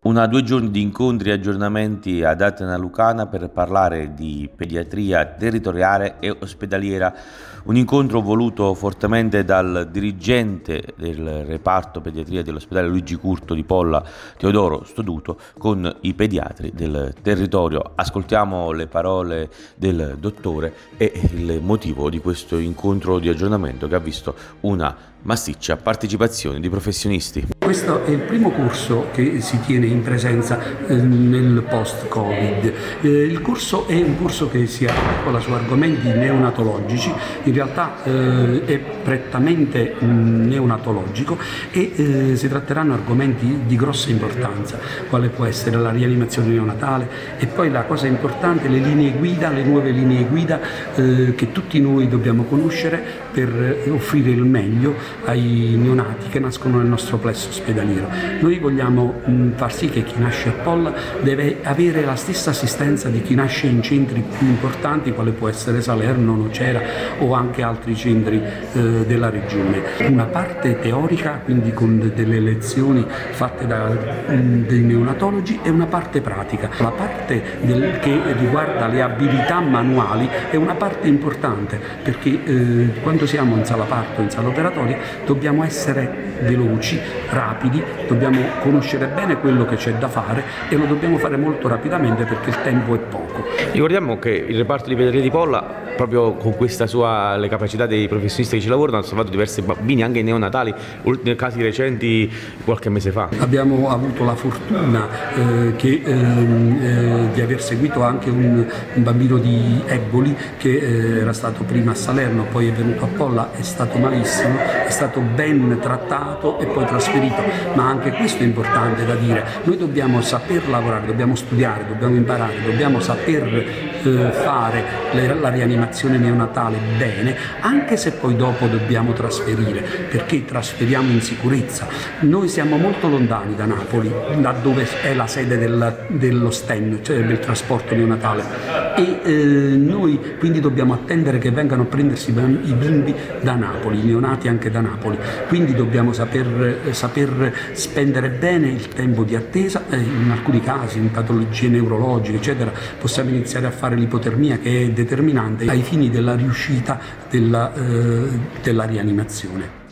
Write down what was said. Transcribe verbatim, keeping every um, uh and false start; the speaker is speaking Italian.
Una due giorni di incontri e aggiornamenti ad Atena Lucana per parlare di pediatria territoriale e ospedaliera. Un incontro voluto fortemente dal dirigente del reparto pediatria dell'ospedale Luigi Curto di Polla, Teodoro Stoduto, con i pediatri del territorio. Ascoltiamo le parole del dottore e il motivo di questo incontro di aggiornamento che ha visto una massiccia partecipazione di professionisti. Questo è il primo corso che si tiene in presenza eh, nel post-Covid. Eh, il corso è un corso che si articola su argomenti neonatologici, in realtà eh, è prettamente mh, neonatologico e eh, si tratteranno argomenti di grossa importanza, quale può essere la rianimazione neonatale e poi la cosa importante, le linee guida, le nuove linee guida eh, che tutti noi dobbiamo conoscere per offrire il meglio ai neonati che nascono nel nostro plesso ospedaliero. Noi vogliamo mh, far sì che chi nasce a Polla deve avere la stessa assistenza di chi nasce in centri più importanti, quale può essere Salerno, Nocera o anche altri centri eh, della regione. Una parte teorica, quindi con delle lezioni fatte da, mh, dei neonatologi, e una parte pratica. La parte del, che riguarda le abilità manuali è una parte importante, perché eh, quando siamo in sala parto, in sala operatoria, dobbiamo essere veloci, rapidi, dobbiamo conoscere bene quello che c'è da fare e lo dobbiamo fare molto rapidamente perché il tempo è poco. Ricordiamo che il reparto di pediatria di Polla, proprio con questa sua, le capacità dei professionisti che ci lavorano, hanno salvato diversi bambini anche neonatali, nei casi recenti qualche mese fa. Abbiamo avuto la fortuna eh, che, ehm, eh, di aver seguito anche un, un bambino di Eboli che eh, era stato prima a Salerno, poi è venuto a Polla, è stato malissimo, è stato ben trattato e poi trasferito, ma anche questo è importante da dire. Noi dobbiamo saper lavorare, dobbiamo studiare, dobbiamo imparare, dobbiamo saper eh, fare le, la rianimazione neonatale bene, anche se poi dopo dobbiamo trasferire, perché trasferiamo in sicurezza. Noi siamo molto lontani da Napoli, da dove è la sede del, dello S T E N, cioè del trasporto neonatale, e eh, noi quindi dobbiamo attendere che vengano a prendersi i bimbi da Napoli, i neonati anche da Napoli, quindi dobbiamo saper, saper spendere bene il tempo di attesa. Eh, in alcuni casi, in patologie neurologiche eccetera, possiamo iniziare a fare l'ipotermia, che è determinante ai fini della riuscita della, eh, della rianimazione.